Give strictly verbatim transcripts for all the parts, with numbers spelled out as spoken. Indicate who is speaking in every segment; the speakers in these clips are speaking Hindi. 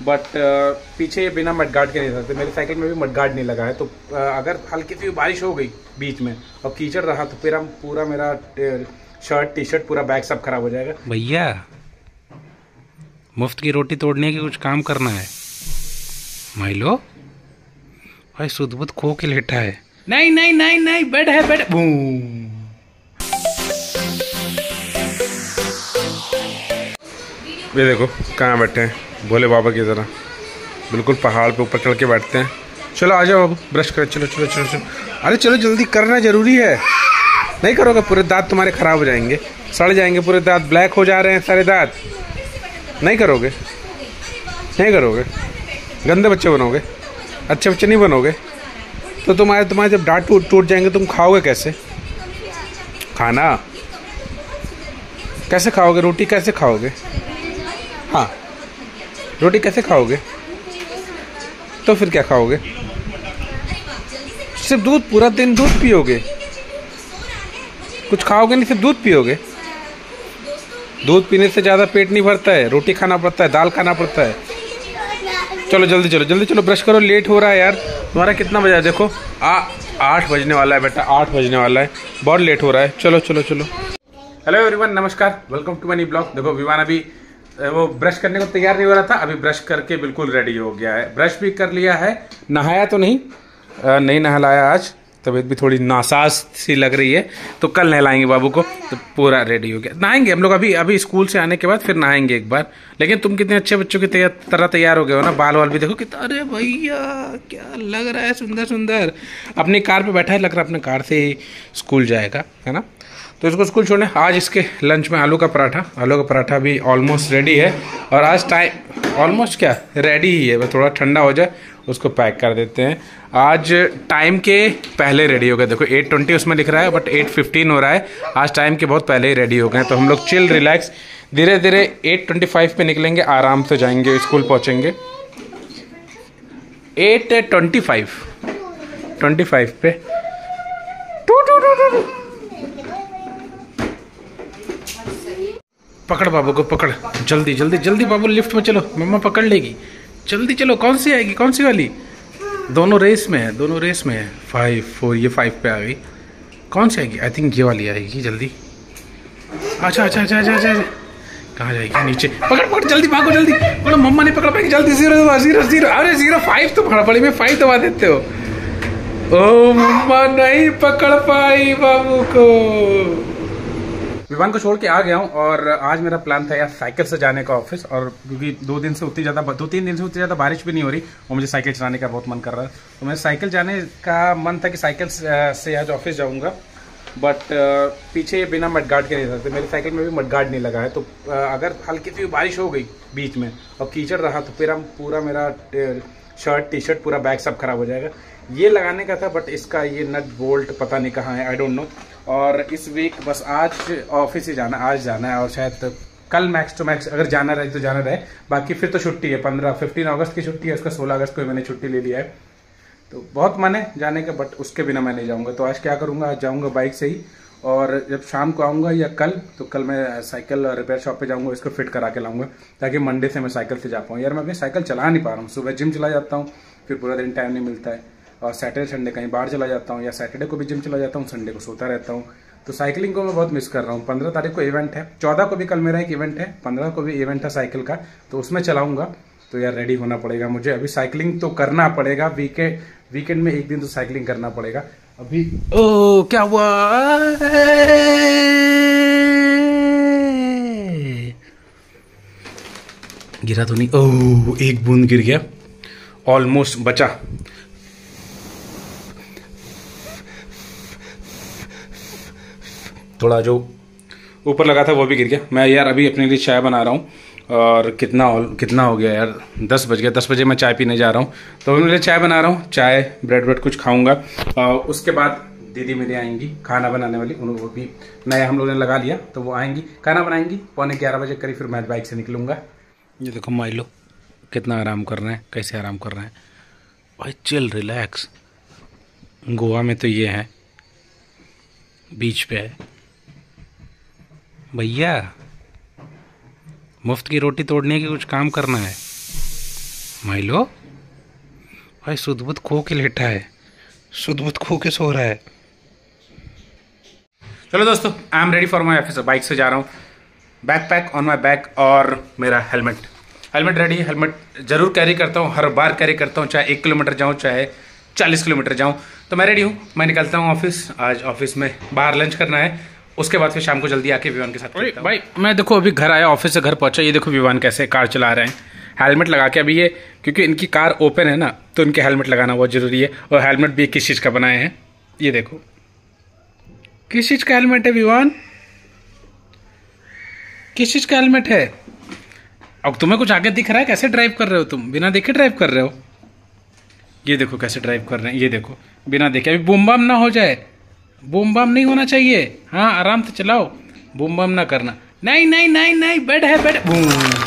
Speaker 1: बट uh, पीछे ये बिना मडगार्ड के नहीं सकते। मेरी साइकिल में भी मडगार्ड नहीं लगा है, तो uh, अगर हल्की सी बारिश हो गई बीच में और कीचड़ रहा तो फिर हम पूरा मेरा शर्ट टी शर्ट पूरा बैग सब खराब हो जाएगा।
Speaker 2: भैया मुफ्त की रोटी तोड़ने के कुछ काम करना है। माइलो भाई सुध बुध खो के लेटा है। नहीं नहीं नहीं नहीं बेड है बेड। बूम।
Speaker 1: ये देखो कहाँ बैठे हैं भोले बाबा की तरह, बिल्कुल पहाड़ पे ऊपर चढ़ के बैठते हैं। चलो आ जाओ बाबू, ब्रश कर। चलो चलो चलो चलो अरे चलो जल्दी करना जरूरी है। नहीं करोगे पूरे दांत तुम्हारे खराब हो जाएंगे, सड़ जाएंगे पूरे दांत, ब्लैक हो जा रहे हैं सारे दांत। नहीं करोगे नहीं करोगे गंदे बच्चे बनोगे, अच्छे बच्चे नहीं बनोगे। तो तुम्हारे तुम्हारे जब दांत टूट टूट जाएंगे तुम खाओगे कैसे? खाना कैसे खाओगे? रोटी कैसे खाओगे? हाँ रोटी कैसे खाओगे? तो फिर क्या खाओगे? सिर्फ दूध, पूरा दिन दूध पियोगे? कुछ खाओगे नहीं, सिर्फ दूध पियोगे? दूध पीने से ज़्यादा पेट नहीं भरता है, रोटी खाना पड़ता है, दाल खाना पड़ता है। चलो जल्दी चलो जल्दी चलो ब्रश करो, लेट हो रहा है यार। तुम्हारा कितना बजा है देखो, आ आठ बजने वाला है बेटा, आठ बजने वाला है, बहुत लेट हो रहा है। चलो चलो चलो। हेलो एवरीवन, नमस्कार, वेलकम टू मनी ब्लॉग। देखो विवान अभी वो ब्रश करने को तैयार नहीं हो रहा था, अभी ब्रश करके बिल्कुल रेडी हो गया है। ब्रश भी कर लिया है, नहाया तो नहीं आ, नहीं नहलाया आज, तबीयत भी थोड़ी नासाज सी लग रही है, तो कल नहलाएंगे बाबू को, तो पूरा रेडी हो गया। नहाएंगे हम लोग अभी अभी स्कूल से आने के बाद, फिर नहाएंगे एक बार। लेकिन तुम कितने अच्छे बच्चों की तैयार तरह तैयार हो गए हो ना, बाल वाल भी देखो कितना, अरे भैया क्या लग रहा है, सुंदर सुंदर। अपनी कार पे बैठा है, लग रहा है अपने कार से ही स्कूल जाएगा, है ना। तो इसको स्कूल छोड़ने आज इसके लंच में आलू का पराठा, आलू का पराठा भी ऑलमोस्ट रेडी है। और आज टाइम ऑलमोस्ट क्या रेडी ही है, बस थोड़ा ठंडा हो जाए उसको पैक कर देते हैं। आज टाइम के पहले रेडी हो गए, देखो एट ट्वेंटी उसमें लिख रहा है बट एट फिफ्टीन हो रहा है। आज टाइम के बहुत पहले ही रेडी हो गए, तो हम लोग चिल रिलैक्स धीरे धीरे एट ट्वेंटी फाइव पे निकलेंगे, आराम से जाएंगे, स्कूल पहुँचेंगे at twenty five twenty five पे। टू टू टू टू पकड़ बाबू को, पकड़ जल्दी जल्दी जल्दी बाबू, लिफ्ट में चलो, मम्मा पकड़ लेगी, जल्दी चलो। कौन सी आएगी, कौन सी वाली? दोनों रेस में है, दोनों रेस में है। फाइव फोर ये फाइव पे आ गई, कौन सी आएगी? आई थिंक ये वाली आएगी, जल्दी। अच्छा अच्छा अच्छा अच्छा अच्छा कहाँ जाएगी? नीचे। पकड़ पकड़ जल्दी, भागो जल्दी, बोलो मम्मा नहीं पकड़ पाएगी, जल्दी। जीरो जीरो जीरो अरे जीरो फाइव तो पकड़ पड़ी में फाइव दबा देते हो। ओ मम्मा नहीं पकड़ पाई बाबू को। विवान को छोड़ के आ गया हूँ और आज मेरा प्लान था यार साइकिल से जाने का ऑफिस, और क्योंकि दो दिन से उतनी ज़्यादा दो तीन दिन से उतनी ज़्यादा बारिश भी नहीं हो रही और मुझे साइकिल चलाने का बहुत मन कर रहा है, तो मैं साइकिल जाने का मन था कि साइकिल से आज ऑफिस जाऊँगा। बट पीछे ये बिना मडगार्ड के नहीं सकते। मेरी साइकिल में भी मडगार्ड नहीं लगा है, तो अगर हल्की सी बारिश हो गई बीच में और कीचड़ रहा तो फिर हम पूरा मेरा शर्ट टी शर्ट पूरा बैग सब खराब हो जाएगा। ये लगाने का था बट इसका ये नट बोल्ट पता नहीं कहाँ है, आई डोंट नो। और इस वीक बस आज ऑफिस ही जाना, आज जाना है, और शायद तो कल मैक्स टू मैक्स अगर जाना रहे तो जाना रहे, बाकी फिर तो छुट्टी है। पंद्रह फिफ्टीन अगस्त की छुट्टी है, उसका सोलह अगस्त को मैंने छुट्टी ले लिया है, तो बहुत मन है जाने का, बट उसके बिना मैं नहीं जाऊँगा। तो आज क्या करूँगा, आज जाऊँगा बाइक से ही, और जब शाम को आऊँगा या कल, तो कल मैं साइकिल रिपेयर शॉप पे जाऊँगा, इसको फिट करा के लाऊंगा, ताकि मंडे से मैं साइकिल से जा पाऊँ। यार मैं अपनी साइकिल चला नहीं पा रहा हूँ, सुबह जिम चला जाता हूँ, फिर पूरा दिन टाइम नहीं मिलता है, और सैटरडे संडे कहीं बाहर चला जाता हूँ, या सैटरडे को भी जिम चला जाता हूँ, संडे को सोता रहता हूँ। तो साइकिलिंग को मैं बहुत मिस कर रहा हूँ। पंद्रह तारीख को इवेंट है, चौदह को भी कल मेरा एक इवेंट है, पंद्रह को भी इवेंट है साइकिल का, तो उसमें चलाऊंगा। तो यार रेडी होना पड़ेगा मुझे, अभी साइकिलिंग तो करना पड़ेगा, वीकेंड वीकेंड में एक दिन तो साइकिलिंग करना पड़ेगा अभी। ओ क्या हुआ, गिरा तो नहीं? ओह एक बूंद गिर गया, ऑलमोस्ट बचा। थोड़ा जो ऊपर लगा था वो भी गिर गया। मैं यार अभी अपने लिए चाय बना रहा हूँ, और कितना कितना हो गया यार, दस बज गया, दस बजे मैं चाय पीने जा रहा हूँ, तो अपने लिए चाय बना रहा हूँ, चाय ब्रेड ब्रेड कुछ खाऊंगा। उसके बाद दीदी मेरी आएंगी खाना बनाने वाली, उन्होंने वो भी नया हम लोगों ने लगा लिया, तो वो आएंगी खाना बनाएंगी पौने ग्यारह बजे करीब, फिर मैं बाइक से निकलूंगा। ये देखो माइलो कितना आराम कर रहे हैं, कैसे आराम कर रहे हैं भाई, चिल रिलैक्स। गोवा में तो ये है, बीच पे है। भैया मुफ्त की रोटी तोड़ने के कुछ काम करना है।
Speaker 2: माइलो भाई सुध-बुध खो के लेटा है, सुध-बुध खो के सो रहा है।
Speaker 1: चलो दोस्तों, I am ready for my office. Bike से जा रहा हूँ, backpack on my back और मेरा हेलमेट हेलमेट रेडी है। हेलमेट जरूर कैरी करता हूँ, हर बार कैरी करता हूँ, चाहे एक किलोमीटर जाऊँ चाहे चालीस किलोमीटर जाऊँ। तो मैं रेडी हूँ, मैं निकलता हूँ ऑफिस। आज ऑफिस में बाहर लंच करना है, उसके बाद फिर शाम को जल्दी आके विवान के साथ। भाई मैं देखो अभी घर आया, ऑफिस से घर पहुंचा, ये देखो विवान कैसे कार चला रहे हैं हेलमेट लगा के। अभी ये क्योंकि इनकी कार ओपन है ना, तो इनके हेलमेट लगाना बहुत जरूरी है। और हेलमेट भी किस चीज़ का बनाए हैं, ये देखो किस चीज़ का हेलमेट है विवान, किस चीज़ का हेलमेट है। अब तुम्हें कुछ आगे दिख रहा है? कैसे ड्राइव कर रहे हो तुम, बिना देखे ड्राइव कर रहे हो। ये देखो कैसे ड्राइव कर रहे हैं, ये देखो बिना देखे। अभी बूम बम ना हो जाए, बूम बम नहीं होना चाहिए। हाँ आराम से चलाओ, बूम बम ना करना। नहीं नहीं नहीं नहीं, बेड है बेड। बूम,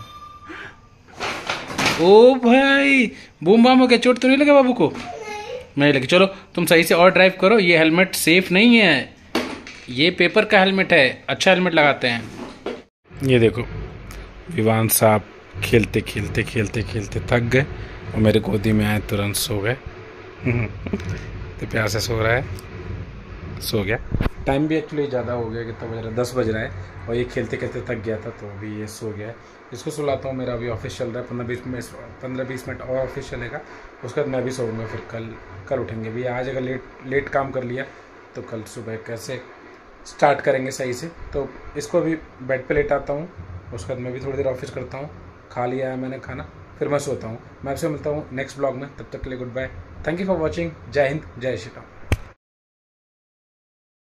Speaker 1: ओ भाई बूम बम हो गया। चोट तो नहीं लगा बाबू को? नहीं लगी। चलो तुम सही से और ड्राइव करो। ये हेलमेट सेफ नहीं है, ये पेपर का हेलमेट है, अच्छा हेलमेट लगाते हैं। ये देखो विवान साहब खेलते खेलते खेलते खेलते थक गए और मेरे गोदी में आए, तुरंत सो गए। तो प्यार से सो रहा है, सो गया। टाइम भी एक्चुअली ज़्यादा हो गया, कितना बज रहा है, दस बज रहा है। और ये खेलते खेलते थक गया था, तो अभी ये सो गया है। इसको सुलाता हूँ। मेरा अभी ऑफिस चल रहा है, पंद्रह बीस मिनट पंद्रह बीस मिनट और ऑफिस चलेगा, उसके बाद मैं भी सोऊंगा। फिर कल कल उठेंगे भी। आज अगर लेट लेट काम कर लिया तो कल सुबह कैसे स्टार्ट करेंगे सही से। तो इसको भी बेड पे लेटाता हूँ, उसके बाद मैं भी थोड़ी देर ऑफिस करता हूँ। खा लिया है मैंने खाना, फिर मैं सोता हूँ। मैं आपसे मिलता हूँ नेक्स्ट ब्लॉग में, तब तक के लिए goodbye. Thank you for watching. जय हिंद, जय श्री राम।